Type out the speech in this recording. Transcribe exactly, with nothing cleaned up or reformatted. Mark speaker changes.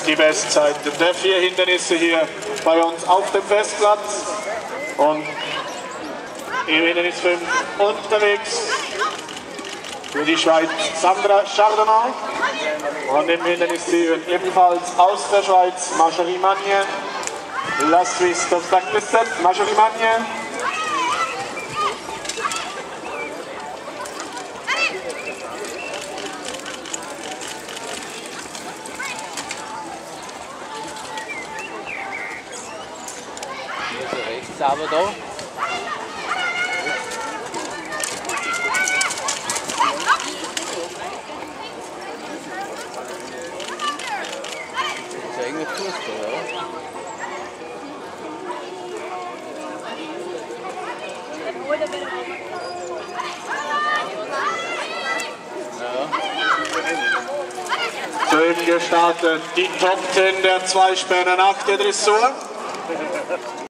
Speaker 1: die Bestzeiten der vier Hindernisse hier bei uns auf dem Festplatz. Und im Hindernis fünf unterwegs für die Schweiz Sandra Chardonnay. Und im Hindernis sieben ebenfalls aus der Schweiz Marjorie Magne. La Suisse d'obstacle sept, Marjorie Magne.
Speaker 2: Rechts aber da. Das ist eigentlich Fußball, oder?
Speaker 1: Soeben gestartet die Top zehn der Zweispänner nach der Dressur.